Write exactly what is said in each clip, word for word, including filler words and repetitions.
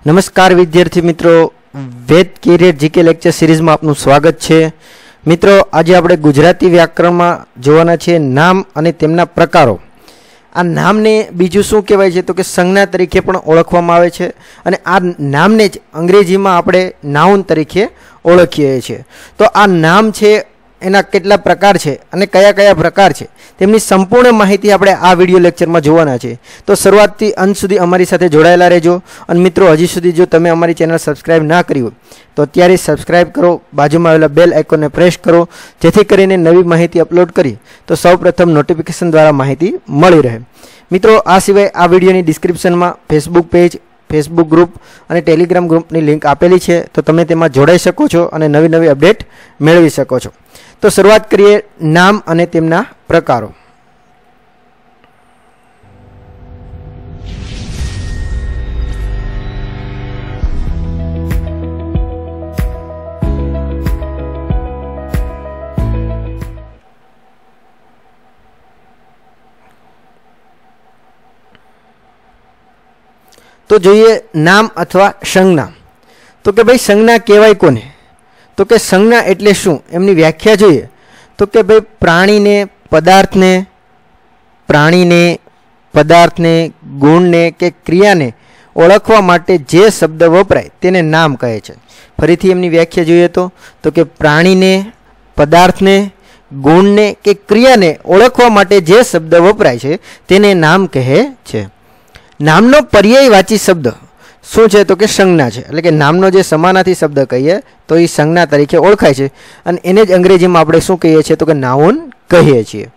नमस्कार विद्यार्थी मित्रों, Ved career GK lecture series में आपનું स्वागत છે। मित्रों, आज આપણે ગુજરાતી વ્યાકરણમાં જોવાના છે નામ અને તેમના પ્રકારો। આ નામને બીજું શું કહેવાય છે તો કે સંજ્ઞા તરીકે પણ ઓળખવામાં આવે છે અને આ નામને જ અંગ્રેજીમાં આપણે નાઉન તરીકે ઓળખીએ છીએ। તો આ નામ છે એના કેટલા પ્રકાર છે અને કયા કયા પ્રકાર છે તેમની સંપૂર્ણ માહિતી આપણે આ વિડિયો લેક્ચરમાં જોવાના છે। તો શરૂઆતથી અંત સુધી અમારી સાથે જોડાયેલા રહેજો। અને મિત્રો, હજી સુધી જો તમે અમારી ચેનલ સબસ્ક્રાઇબ ના કરી હોય તો અત્યારે સબસ્ક્રાઇબ કરો, બાજુમાં આવેલા બેલ આઇકોનને પ્રેસ કરો, જેથી કરીને નવી માહિતી અપલોડ કરીએ તો સૌપ્રથમ નોટિફિકેશન દ્વારા માહિતી મળી રહે। મિત્રો, આ સિવાય આ વિડિયોની ડિસ્ક્રિપ્શનમાં ફેસબુક પેજ, ફેસબુક ગ્રુપ અને ટેલિગ્રામ ગ્રુપની લિંક આપેલી છે, તો તમે તેમાં જોડાઈ શકો છો અને નવી નવી અપડેટ મેળવી શકો છો। તો શરૂઆત કરીએ નામ અને તેમના પ્રકારો। तो જોઈએ નામ અથવા સંજ્ઞા। તો કે ભાઈ સંજ્ઞા કહેવાય કોને? તો કે સંજ્ઞા એટલે શું એમની વ્યાખ્યા જોઈએ તો કે ભાઈ પ્રાણીને, પદાર્થને, પ્રાણીને, પદાર્થને, ગુણને કે ક્રિયાને ઓળખવા માટે જે શબ્દ વપરાય તેને નામ કહે છે। ફરીથી એમની વ્યાખ્યા જોઈએ તો તો કે પ્રાણીને, પદાર્થને, ગુણને કે ક્રિયાને ઓળખવા માટે જે શબ્દ વપરાય છે તેને નામ કહે છે। નામનો પર્યાયવાચી શબ્દ શું છે તો કે સંજ્ઞા છે। એટલે કે નામનો જે સમાનાર્થી શબ્દ કહીએ તો એ સંજ્ઞા તરીકે ઓળખાય છે અને એને જ અંગ્રેજીમાં આપણે શું કહીએ છીએ તો કે નાઉન કહીએ છીએ।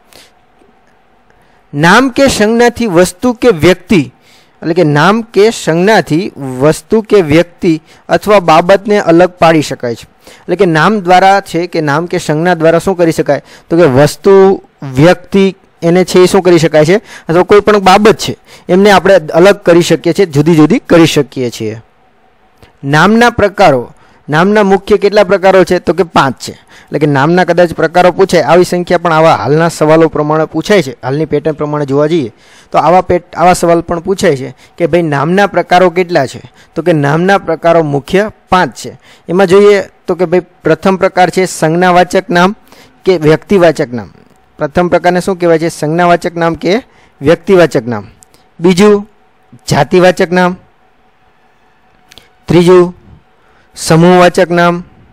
નામ કે સંજ્ઞાથી વસ્તુ કે વ્યક્તિ, એટલે કે નામ કે સંજ્ઞાથી વસ્તુ કે વ્યક્તિ અથવા બાબતને અલગ પાડી શકાય છે। એટલે કે નામ દ્વારા છે કે નામ કે સંજ્ઞા દ્વારા શું કરી શકાય તો કે વસ્તુ, વ્યક્તિ એને છે શું કરી શકાય છે અથવા કોઈ પણ બાબત છે એમને આપણે અલગ કરી શકીએ છીએ, જુદી જુદી કરી શકીએ છીએ। નામના પ્રકારો, નામના મુખ્ય કેટલા પ્રકારો છે તો કે પાંચ છે। એટલે કે નામના કદાચ પ્રકારો પૂછાય, આવી સંખ્યા પણ આવા હાલના સવાલો પ્રમાણે પૂછાય છે। હાલની પેટર્ન પ્રમાણે જોવા જઈએ તો આવા પેટ આવા સવાલ પણ પૂછાય છે કે ભાઈ નામના પ્રકારો કેટલા છે તો કે નામના પ્રકારો મુખ્ય પાંચ છે। એમાં જોઈએ તો કે ભાઈ પ્રથમ પ્રકાર છે સંજ્ઞાવાચક નામ કે વ્યક્તિવાચક નામ। પ્રથમ પ્રકારને શું કહેવાય છે? સંજ્ઞાવાચક નામ કે વ્યક્તિવાચક નામ। બીજું જાતિવાચક નામ। ત્રીજું સમૂહવાચક નામ।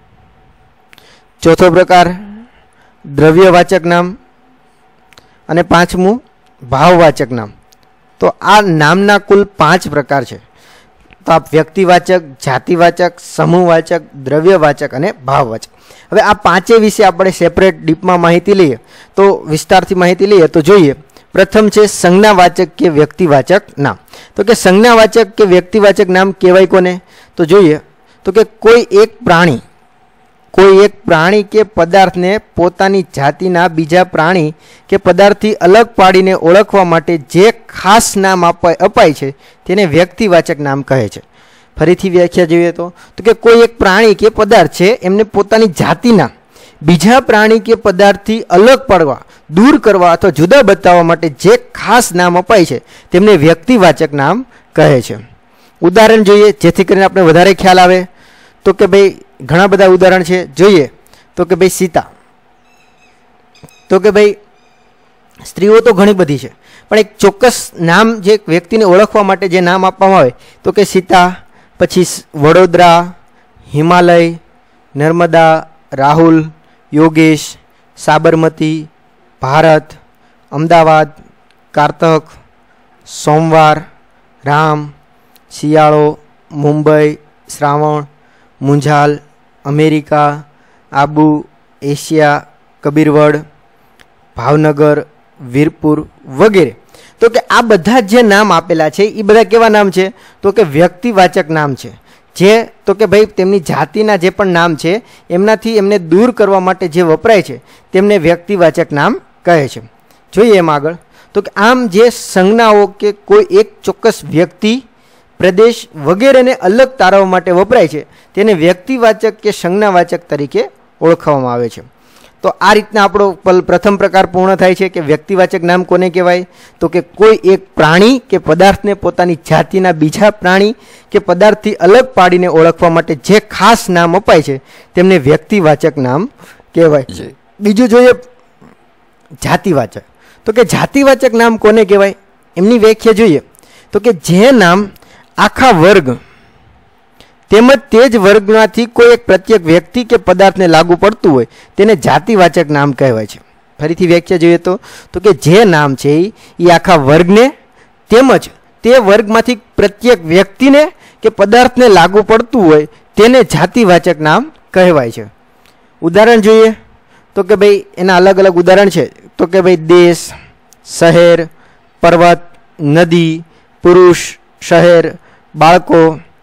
ચોથો પ્રકાર દ્રવ્યવાચક નામ અને પાંચમું ભાવવાચક નામ। તો આ નામના કુલ પાંચ પ્રકાર છે। તો આ વ્યક્તિવાચક, જાતિવાચક, સમૂહવાચક, દ્રવ્યવાચક અને ભાવવાચક। હવે આ પાંચે વિશે આપણે સેપરેટ ડીપમાં માહિતી લઈએ તો વિસ્તારથી માહિતી લઈએ તો જોઈએ પ્રથમ છે સંજ્ઞાવાચક કે વ્યક્તિવાચક નામ। તો કે સંજ્ઞાવાચક કે વ્યક્તિવાચક નામ કહેવાય કોને તો જોઈએ તો કે કોઈ એક પ્રાણી, કોઈ એક પ્રાણી કે પદાર્થને પોતાની જાતિના બીજા પ્રાણી કે પદાર્થથી અલગ પાડીને ઓળખવા માટે જે ખાસ નામ અપાય અપાય છે તેને વ્યક્તિવાચક નામ કહે છે। ફરીથી વ્યાખ્યા જોઈએ તો તો કે કોઈ એક પ્રાણી કે પદાર્થ છે એમને પોતાની જાતિના બીજા પ્રાણી કે પદાર્થથી અલગ પાડવા, દૂર કરવા અથવા જુદા બતાવવા માટે જે ખાસ નામ અપાય છે તેમને વ્યક્તિવાચક નામ કહે છે। ઉદાહરણ જોઈએ જેથી કરીને આપણે વધારે ખ્યાલ આવે તો કે ભાઈ ઘણા બધા ઉદાહરણ છે। જોઈએ તો કે ભાઈ સીતા, તો કે ભાઈ સ્ત્રીઓ તો ઘણી બધી છે પણ એક ચોક્કસ નામ જે વ્યક્તિને ઓળખવા માટે જે નામ આપવામાં આવે તો કે સીતા, પછી વડોદરા, હિમાલય, નર્મદા, રાહુલ, યોગેશ, સાબરમતી, ભારત, અમદાવાદ, કારતક, સોમવાર, રામ, શિયાળો, મુંબઈ, શ્રાવણ, મુંજાલ, અમેરિકા, આબુ, એશિયા, કબીરવડ, ભાવનગર, વીરપુર વગેરે। તો કે આ બધા જે નામ આપેલા છે એ બધા કેવા નામ છે તો કે વ્યક્તિવાચક નામ છે। જે તો કે ભાઈ તેમની જાતિના જે પણ નામ છે એમનાથી એમને દૂર કરવા માટે જે વપરાય છે તેમને વ્યક્તિવાચક નામ કહે છે। જોઈએ એમ આગળ તો કે આમ જે સંજ્ઞાઓ કે કોઈ એક ચોક્કસ વ્યક્તિ, પ્રદેશ વગેરેને અલગ તારવવા માટે વપરાય છે તેને વ્યક્તિવાચક કે સંજ્ઞાવાચક તરીકે ઓળખવામાં આવે છે। તો આ રીતના આપણો પ્રથમ પ્રકાર પૂર્ણ થાય છે કે વ્યક્તિવાચક નામ કોને કહેવાય? તો કે કોઈ એક પ્રાણી કે પદાર્થને પોતાની જાતિના બીજા પ્રાણી કે પદાર્થથી અલગ પાડીને ઓળખવા માટે જે ખાસ નામ અપાય છે તેમને વ્યક્તિવાચક નામ કહેવાય છે. બીજું જોઈએ જાતિવાચક. તો કે જાતિવાચક નામ કોને કહેવાય? એમની વ્યાખ્યા જોઈએ તો કે જે નામ આખા વર્ગ તેમજ તે જ વર્ગમાંથી કોઈ એક પ્રત્યેક વ્યક્તિ કે પદાર્થને લાગુ પડતું હોય તેને જાતિવાચક નામ કહેવાય છે. ફરીથી વ્યાખ્યા જોઈએ તો તો કે જે નામ છે એ આખા વર્ગને તેમજ તે વર્ગમાંથી પ્રત્યેક વ્યક્તિને કે પદાર્થને લાગુ પડતું હોય તેને જાતિવાચક નામ કહેવાય છે. ઉદાહરણ જોઈએ તો કે ભાઈ એના અલગ અલગ ઉદાહરણ છે. તો કે ભાઈ દેશ, શહેર, પર્વત, નદી, પુરુષ, શહેર, બાળકો,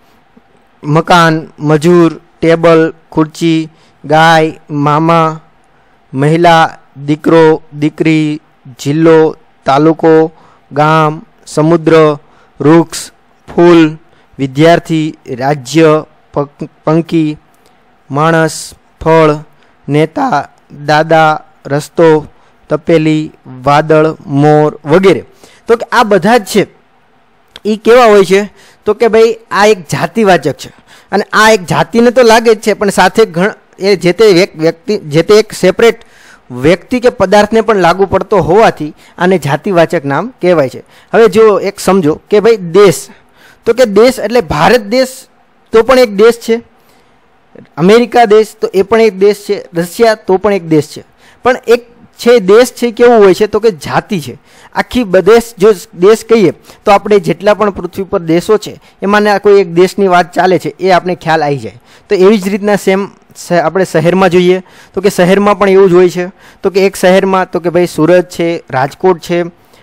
મકાન, મજૂર, ટેબલ, ખુરચી, ગાય, મામા, મહિલા, દીકરો, દીકરી, જિલ્લો, તાલુકો, ગામ, સમુદ્ર, વૃક્ષ, ફૂલ, વિદ્યાર્થી, રાજ્ય, પંખી, માણસ, ફળ, નેતા, દાદા, રસ્તો, તપેલી, વાદળ, મોર વગેરે. તો કે આ બધા જ છે એ કેવા હોય છે? તો કે ભાઈ આ એક જાતિવાચક છે અને આ એક જાતિને તો લાગે જ છે પણ સાથે ઘણ એ જે તે એક વ્યક્તિ જે તે એક સેપરેટ વ્યક્તિ કે પદાર્થને પણ લાગુ પડતો હોવાથી આને જાતિવાચક નામ કહેવાય છે. હવે જો એક સમજો કે ભાઈ દેશ, તો કે દેશ એટલે ભારત દેશ તો પણ એક દેશ છે, અમેરિકા દેશ તો એ પણ એક દેશ છે, રશિયા તો પણ એક દેશ છે. પણ એક છે દેશ છે કેવું હોય છે? તો કે જાતિ છે. આખી દેશ જો દેશ કહીએ તો આપણે જેટલા પણ પૃથ્વી પર દેશો છે એમાં કોઈ એક દેશની વાત ચાલે છે એ આપણે ખ્યાલ આવી જાય. તો એવી જ રીતના સેમ આપણે શહેરમાં જોઈએ તો કે શહેરમાં પણ એવું જ હોય છે. તો કે એક શહેરમાં તો કે ભાઈ સુરત છે, રાજકોટ છે,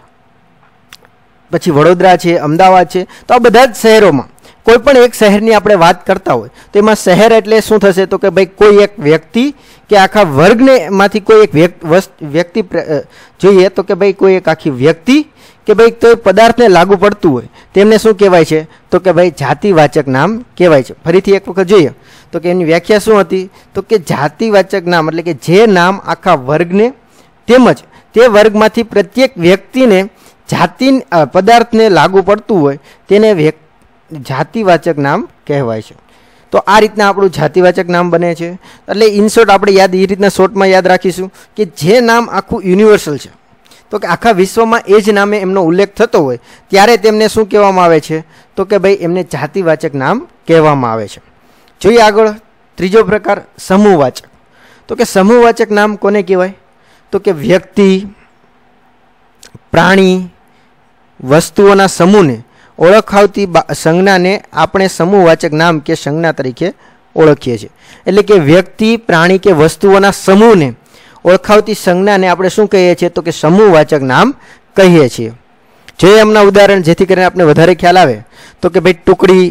પછી વડોદરા છે, અમદાવાદ છે. તો આ બધા જ શહેરોમાં કોઈ પણ એક શહેરની આપણે વાત કરતા હોય તો એમાં શહેર એટલે શું થશે? તો કે ભાઈ કોઈ એક વ્યક્તિ કે આખા વર્ગને માંથી કોઈ એક વ્યક્તિ જોઈએ તો કે ભાઈ કોઈ એક આખી વ્યક્તિ કે ભાઈ કોઈ પદાર્થને લાગુ પડતું હોય તેમને શું કહેવાય છે? તો કે ભાઈ જાતિવાચક નામ કહેવાય છે. ફરીથી એક વખત જોઈએ તો કે એની વ્યાખ્યા શું હતી? તો કે જાતિવાચક નામ એટલે કે જે નામ આખા વર્ગને તેમજ તે વર્ગમાંથી પ્રત્યેક વ્યક્તિને જાતિ પદાર્થને લાગુ પડતું હોય તેને જાતિવાચક નામ કહેવાય છે. તો આ રીતના આપણું જાતિવાચક નામ બને છે. એટલે ઇન શોર્ટ આપણે યાદ એ રીતના શોર્ટમાં યાદ રાખીશું કે જે નામ આખું યુનિવર્સલ છે તો કે આખા વિશ્વમાં એ જ નામે એમનો ઉલ્લેખ થતો હોય ત્યારે તેમને શું કહેવામાં આવે છે? તો કે ભાઈ એમને જાતિવાચક નામ કહેવામાં આવે છે. જોઈએ આગળ ત્રીજો પ્રકાર સમૂહવાચક. તો કે સમૂહવાચક નામ કોને કહેવાય? તો કે વ્યક્તિ, પ્રાણી, વસ્તુઓના સમૂહને ઓળખાવતી સંજ્ઞાને આપણે સમૂહવાચક નામ કે સંજ્ઞા તરીકે ઓળખીએ છીએ. એટલે કે વ્યક્તિ, પ્રાણી કે વસ્તુઓના સમૂહને ઓળખાવતી સંજ્ઞાને આપણે શું કહીએ છીએ? તો કે સમૂહવાચક નામ કહીએ છીએ. જોઈએ એમના ઉદાહરણ જેથી કરીને આપણે વધારે ખ્યાલ આવે. તો કે ભાઈ ટુકડી,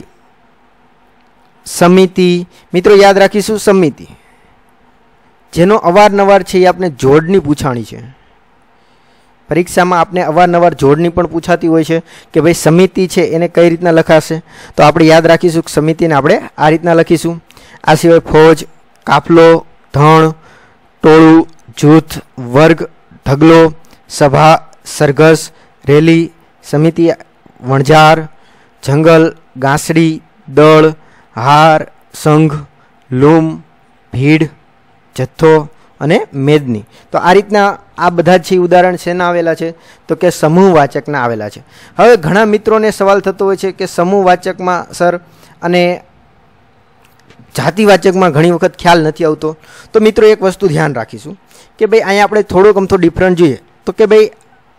સમિતિ. મિત્રો યાદ રાખીશું સમિતિ જેનો અવારનવાર છે એ આપણે જોડની પૂછાણી છે. પરીક્ષામાં આપણે અવારનવાર જોડની પણ પૂછાતી હોય છે કે ભાઈ સમિતિ છે એને કઈ રીતના લખાશે? તો આપણે યાદ રાખીશું કે સમિતિને આપણે આ રીતના લખીશું. આ સિવાય ફોજ, કાફલો, ધણ, ટોળું, જૂથ, વર્ગ, ઢગલો, સભા, સરઘસ, રેલી, સમિતિ, વણઝાર, જંગલ, ગાંસડી, દળ, હાર, સંઘ, લૂમ, ભીડ, જથ્થો અને મેદની. તો આ રીતના આ બધા જ છે ઉદાહરણ શેના આવેલા છે? તો કે સમૂહવાચકના આવેલા છે. હવે ઘણા મિત્રોને સવાલ થતો હોય છે કે સમૂહવાચકમાં સર અને જાતિવાચકમાં ઘણી વખત ખ્યાલ નથી આવતો. તો મિત્રો એક વસ્તુ ધ્યાન રાખીશું કે ભાઈ અહીંયા આપણે થોડોક અમથો ડિફરન્ટ જોઈએ. તો કે ભાઈ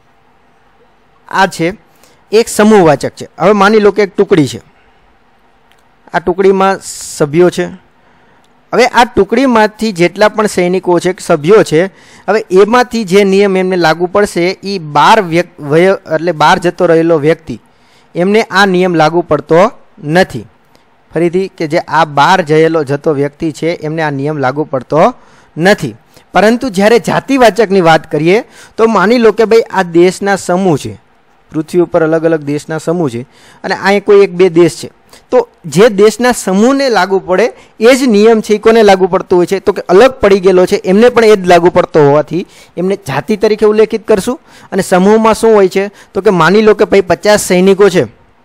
આ છે એક સમૂહવાચક છે. હવે માની લો કે એક ટુકડી છે, આ ટુકડીમાં સભ્યો છે. હવે આ ટુકડીમાંથી જેટલા પણ સૈનિકો છે, સભ્યો છે, હવે એમાંથી જે નિયમ એમને લાગુ પડશે એ બાર વય એટલે બહાર જતો રહેલો વ્યક્તિ એમને આ નિયમ લાગુ પડતો નથી. ફરીથી કે જે આ બહાર જયેલો જતો વ્યક્તિ છે એમને આ નિયમ લાગુ પડતો નથી. પરંતુ જ્યારે જાતિવાચકની વાત કરીએ તો માની લો કે ભાઈ આ દેશના સમૂહ છે, પૃથ્વી ઉપર અલગ અલગ દેશના સમૂહ છે અને અહીં કોઈ એક બે દેશ છે. તો જે દેશના સમૂહને લાગુ પડે એ જ નિયમ છે એ કોને લાગુ પડતો હોય છે? તો કે અલગ પડી ગયેલો છે એમને પણ એ જ લાગુ પડતો હોવાથી એમને જાતિ તરીકે ઉલ્લેખિત કરશું. અને સમૂહમાં શું હોય છે? તો કે માની લો કે ભાઈ પચાસ સૈનિકો છે,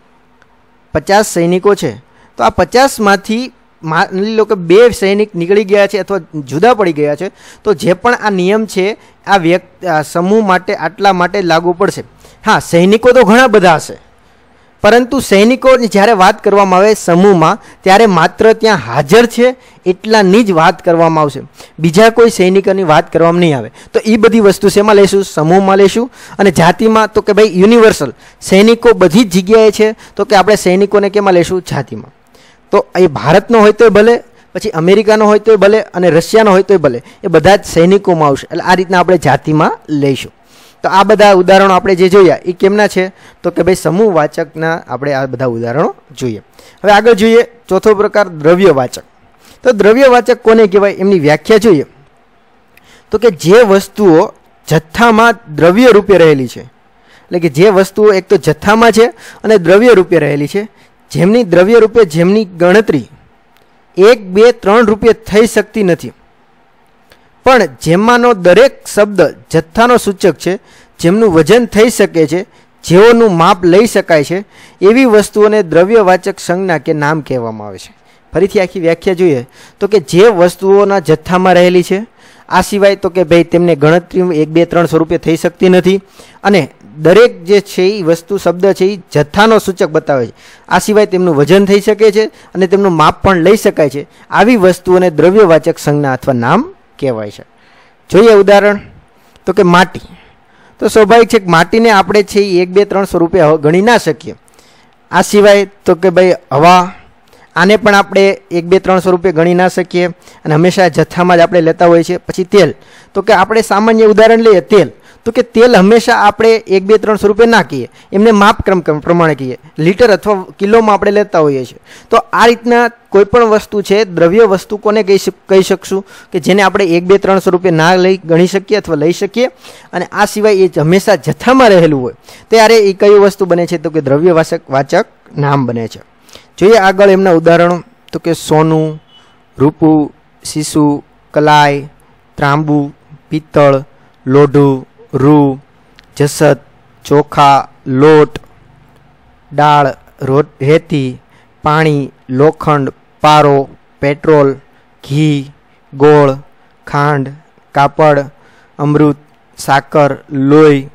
પચાસ સૈનિકો છે, તો આ પચાસમાંથી માની લો કે બે સૈનિક નીકળી ગયા છે અથવા જુદા પડી ગયા છે, તો જે પણ આ નિયમ છે આ વ્યક્તિ સમૂહ માટે આટલા માટે લાગુ પડશે. હા, સૈનિકો તો ઘણા બધા હશે, પરંતુ સૈનિકોની જ્યારે વાત કરવામાં આવે સમૂહમાં ત્યારે માત્ર ત્યાં હાજર છે એટલાની જ વાત કરવામાં આવશે, બીજા કોઈ સૈનિકોની વાત કરવામાં નહીં આવે. તો એ બધી વસ્તુ શેમાં લઈશું? સમૂહમાં લઈશું. અને જાતિમાં તો કે ભાઈ યુનિવર્સલ, સૈનિકો બધી જ જગ્યાએ છે, તો કે આપણે સૈનિકોને કેમાં લઈશું? જાતિમાં. તો એ ભારતનો હોય તોય ભલે, પછી અમેરિકાનો હોય તોય ભલે, અને રશિયાનો હોય તોય ભલે, એ બધા જ સૈનિકોમાં આવશે. એટલે આ રીતના આપણે જાતિમાં લઈશું. તો આ બધા ઉદાહરણો આપણે જે જોયા એ કેમના છે? તો કે ભાઈ સમૂહવાચકના આપણે આ બધા ઉદાહરણો જોઈએ. હવે આગળ જોઈએ ચોથો પ્રકાર, દ્રવ્યવાચક. તો દ્રવ્યવાચક કોને કહેવાય એમની વ્યાખ્યા જોઈએ. તો કે જે વસ્તુઓ જથ્થામાં દ્રવ્ય રૂપે રહેલી છે, એટલે કે જે વસ્તુઓ એક તો જથ્થામાં છે અને દ્રવ્ય રૂપે રહેલી છે, જેમની દ્રવ્ય રૂપે જેમની ગણતરી એક બે ત્રણ રૂપિયે થઈ શકતી નથી, પણ જેમાંનો દરેક શબ્દ જથ્થાનો સૂચક છે, જેમનું વજન થઈ શકે છે, જેઓનું માપ લઈ શકાય છે, એવી વસ્તુઓને દ્રવ્યવાચક સંજ્ઞા કે નામ કહેવામાં આવે છે. ફરીથી આખી વ્યાખ્યા જોઈએ તો કે જે વસ્તુઓના જથ્થામાં રહેલી છે, આ સિવાય તો કે ભાઈ તેમને ગણતરી એક બે ત્રણ સ્વરૂપે થઈ શકતી નથી, અને દરેક જે છે એ વસ્તુ શબ્દ છે એ જથ્થાનો સૂચક બતાવે છે, આ સિવાય તેમનું વજન થઈ શકે છે અને તેમનું માપ પણ લઈ શકાય છે, આવી વસ્તુઓને દ્રવ્યવાચક સંજ્ઞા અથવા નામ કહેવાય છે. જોઈએ ઉદાહરણ. તો કે માટી. તો સ્વાભાવિક છે કે માટીને આપણે છે એ એક બે ત્રણ સ્વરૂપે ગણી ના શકીએ. આ સિવાય તો કે ભાઈ હવા, આને પણ આપણે એક બે ત્રણ સ્વરૂપે ગણી ના શકીએ અને હંમેશા જથ્થામાં જ આપણે લેતા હોઈએ છીએ. પછી તેલ. તો કે આપણે સામાન્ય ઉદાહરણ લઈએ તેલ, તો કે તેલ હંમેશા આપણે એક બે ત્રણ સ્વરૂપે ના કહીએ, એમને માપક્રમ પ્રમાણે કહીએ, લીટર અથવા કિલોમાં આપણે લેતા હોઈએ છીએ. તો આ રીતના કોઈ પણ વસ્તુ છે દ્રવ્ય વસ્તુ કોને કહી કહી શકશું? કે જેને આપણે એક બે ત્રણ સ્વરૂપે ના લઈ ગણી શકીએ અથવા લઈ શકીએ, અને આ સિવાય એ હંમેશા જથ્થામાં રહેલું હોય ત્યારે એ કઈ વસ્તુ બને છે? તો કે દ્રવ્યવાચક વાચક નામ બને છે. જોઈએ આગળ એમના ઉદાહરણો. તો કે સોનું, રૂપું, શીશુ, કલાય, ત્રાંબુ, પિત્તળ, લોઢું, રૂ, જસત, ચોખા, લોટ, દાળ, રેતી, પાણી, લોખંડ, પારો, પેટ્રોલ, ઘી, ગોળ, ખાંડ, કાપડ, અમૃત, સાકર, લોહી,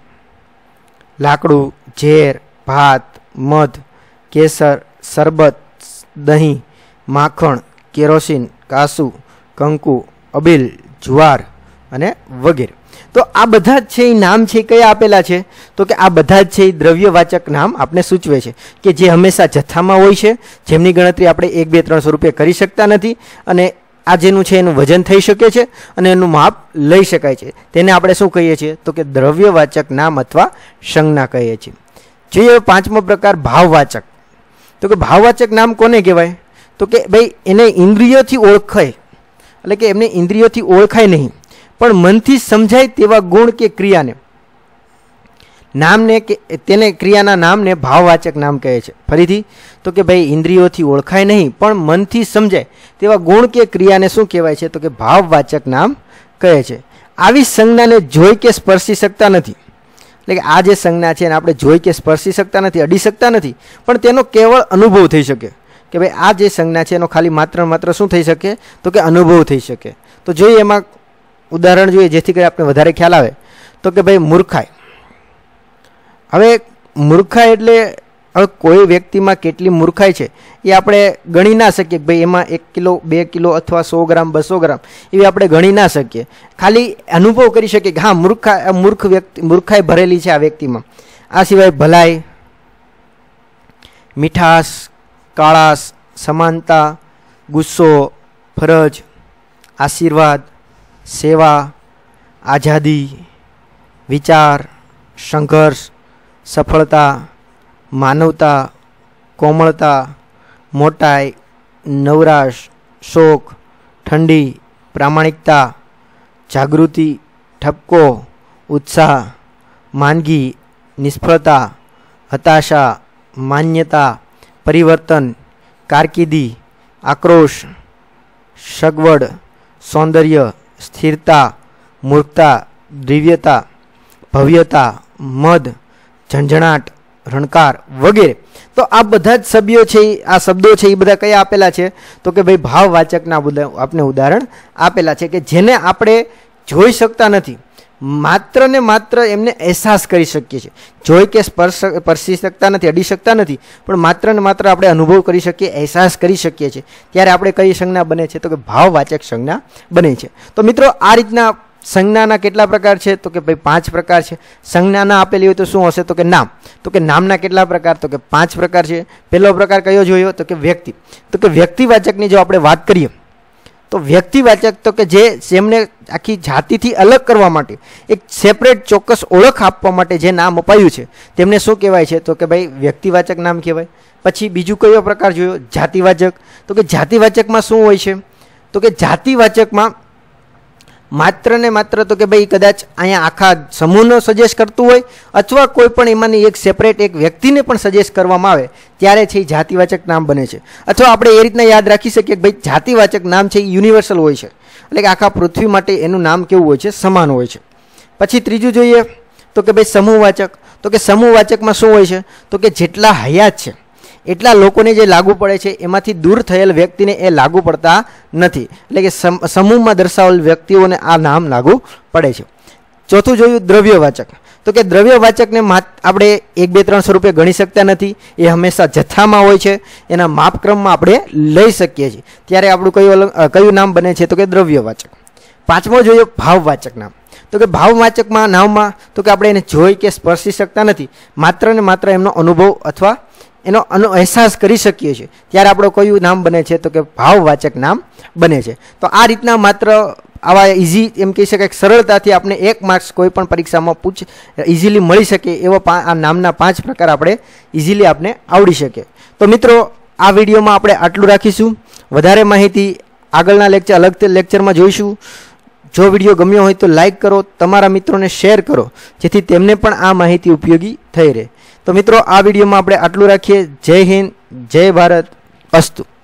લાકડું, ઝેર, ભાત, મધ, કેસર, શરબત, દહીં, માખણ, કેરોસીન, કાસુ, કંકુ, અબીલ, જુવાર અને વગેરે. તો આ બધા જ છે એ નામ છે કયા આપેલા છે? તો કે આ બધા જ છે એ દ્રવ્યવાચક નામ આપણે સૂચવે છે કે જે હંમેશા જથ્થામાં હોય છે, જેમની ગણતરી આપણે એક બે ત્રણ સ્વરૂપે કરી શકતા નથી, અને આ જેનું છે એનું વજન થઈ શકે છે અને એનું માપ લઈ શકાય છે, તેને આપણે શું કહીએ છીએ? તો કે દ્રવ્યવાચક નામ અથવા સંજ્ઞા કહીએ છીએ. જોઈએ પાંચમો પ્રકાર, ભાવવાચક. તો કે ભાવવાચક નામ કોને કહેવાય? તો કે ભાઈ એને ઇન્દ્રિયોથી ઓળખાય, એટલે કે એમને ઇન્દ્રિયોથી ઓળખાય નહીં પણ મનથી સમજાય તેવા ગુણ કે ક્રિયાને નામને કે તેને ક્રિયાના નામને ભાવવાચક નામ કહે છે. ફરીથી તો કે ભાઈ ઇન્દ્રિયોથી ઓળખાય નહીં પણ મનથી સમજાય તેવા ગુણ કે ક્રિયાને શું કહેવાય છે? તો કે ભાવવાચક નામ કહે છે. આવી સંજ્ઞાને જોઈ કે સ્પર્શી શકતા નથી, એટલે કે આ જે સંજ્ઞા છે એને આપણે જોઈ કે સ્પર્શી શકતા નથી, અડી શકતા નથી, પણ તેનો કેવળ અનુભવ થઈ શકે કે ભાઈ આ જે સંજ્ઞા છે એનો ખાલી માત્ર માત્ર શું થઈ શકે? તો કે અનુભવ થઈ શકે. તો જોઈએ એમાં ઉદાહરણ જોઈએ જેથી કરી આપણે વધારે ખ્યાલ આવે. તો કે ભાઈ મૂર્ખાઈ. હવે મૂર્ખાઈ એટલે હવે કોઈ વ્યક્તિમાં કેટલી મૂર્ખાઈ છે એ આપણે ગણી ના શકીએ કે ભાઈ એમાં એક કિલો બે કિલો અથવા સો ગ્રામ બસો ગ્રામ એવી આપણે ગણી ના શકીએ, ખાલી અનુભવ કરી શકીએ કે હા મૂર્ખા મૂર્ખ વ્યક્તિ મૂર્ખાઈ ભરેલી છે આ વ્યક્તિમાં. આ સિવાય ભલાઈ, મીઠાશ, કાળાશ, સમાનતા, ગુસ્સો, ફરજ, આશીર્વાદ, સેવા, આઝાદી, વિચાર, સંઘર્ષ, સફળતા, માનવતા, કોમળતા, મોટાઈ, નવરાશ, શોક, ઠંડી, પ્રામાણિકતા, જાગૃતિ, ઠપકો, ઉત્સાહ, માંદગી, નિષ્ફળતા, હતાશા, માન્યતા, પરિવર્તન, કારકિર્દી, આક્રોશ, સગવડ, સૌંદર્ય, સ્થિરતા, મૂર્ખતા, દિવ્યતા, ભવ્યતા, મદ, ઝંઝણાટ, રણકાર વગેરે. તો આ બધા જ શબ્દો છે, આ શબ્દો છે એ બધા કયા આપેલા છે? તો કે ભાઈ ભાવવાચકના આપણે ઉદાહરણ આપેલા છે કે જેને આપણે જોઈ શકતા નથી, માત્ર ને માત્ર એમને અહેસાસ કરી શકીએ છીએ. જોઈ કે સ્પર્શ સ્પર્શી શકતા નથી, અડી શકતા નથી, પણ માત્ર ને માત્ર આપણે અનુભવ કરી શકીએ, અહેસાસ કરી શકીએ છીએ. ત્યારે આપણે કઈ સંજ્ઞા બને છે? તો કે ભાવવાચક સંજ્ઞા બને છે. તો મિત્રો આ રીતના સંજ્ઞાના કેટલા પ્રકાર છે? તો કે ભાઈ પાંચ પ્રકાર છે. સંજ્ઞાના આપેલી હોય તો શું હશે? તો કે નામ. તો કે નામના કેટલા પ્રકાર? તો કે પાંચ પ્રકાર છે. પહેલો પ્રકાર કયો જોયો? તો કે વ્યક્તિ. તો કે વ્યક્તિવાચકની જો આપણે વાત કરીએ તો વ્યક્તિવાચક તો કે જે જેમને આખી જાતિથી અલગ કરવા માટે, એક સેપરેટ ચોક્કસ ઓળખ આપવા માટે જે નામ અપાયું છે તેમને શું કહેવાય છે? તો કે ભાઈ વ્યક્તિવાચક નામ કહેવાય. પછી બીજું કયો પ્રકાર જોયો? જાતિવાચક. તો કે જાતિવાચકમાં શું હોય છે? તો કે જાતિવાચકમાં માત્ર ને માત્ર તો કે ભાઈ કદાચ અહીંયા આખા સમૂહનો સજેસ્ટ કરતું હોય અથવા કોઈ પણ એમાંની એક સેપરેટ એક વ્યક્તિને પણ સજેસ્ટ કરવામાં આવે ત્યારે છે એ જાતિવાચક નામ બને છે. અથવા આપણે એ રીતના યાદ રાખી શકીએ કે ભાઈ જાતિવાચક નામ છે એ યુનિવર્સલ હોય છે, એટલે કે આખા પૃથ્વી માટે એનું નામ કેવું હોય છે? સમાન હોય છે. પછી ત્રીજું જોઈએ તો કે ભાઈ સમૂહવાચક. તો કે સમૂહવાચકમાં શું હોય છે? તો કે જેટલા હયાત છે એટલા લોકોને જે લાગુ પડે છે એમાંથી દૂર થયેલ વ્યક્તિને એ લાગુ પડતા નથી, એટલે કે સમૂહમાં દર્શાવેલ વ્યક્તિઓને આ નામ લાગુ પડે છે. ચોથું જોયું દ્રવ્યવાચક. તો કે દ્રવ્યવાચકને આપણે એક બે ત્રણ સ્વરૂપે ગણી શકતા નથી, એ હંમેશા જથ્થામાં હોય છે, એના માપક્રમમાં આપણે લઈ શકીએ છીએ. ત્યારે આપણું કયું કયું નામ બને છે? તો કે દ્રવ્યવાચક. પાંચમો જોયો ભાવવાચક નામ. તો કે ભાવવાચકમાં નામમાં તો કે આપણે એને જોઈ કે સ્પર્શી શકતા નથી, માત્ર ને માત્ર એમનો અનુભવ અથવા એનો અહેસાસ કરી શકીએ છીએ, ત્યારે આપણું કયું નામ બને છે? તો કે ભાવવાચક નામ બને છે. તો આ રીતના માત્ર આવા ઇઝી એમ કહી શકાય સરળતાથી આપણે એક માર્ક્સ કોઈ પણ પરીક્ષામાં પૂછ ઇઝીલી મળી શકે એવા આ નામના પાંચ પ્રકાર આપણે ઇઝીલી આપણે આવડી શકે. તો મિત્રો આ વિડીયોમાં આપણે આટલું રાખીશું. વધારે માહિતી આગળના લેક્ચર અલગ લેક્ચરમાં જોઈશું. જો વિડીયો ગમ્યો હોય તો લાઈક કરો, તમારા મિત્રોને શેર કરો, જેથી તેમને પણ આ માહિતી ઉપયોગી થઈ રહે. તો મિત્રો આ વિડીયોમાં આપણે આટલું રાખીએ. જય હિન્દ, જય ભારત, અસ્તુ.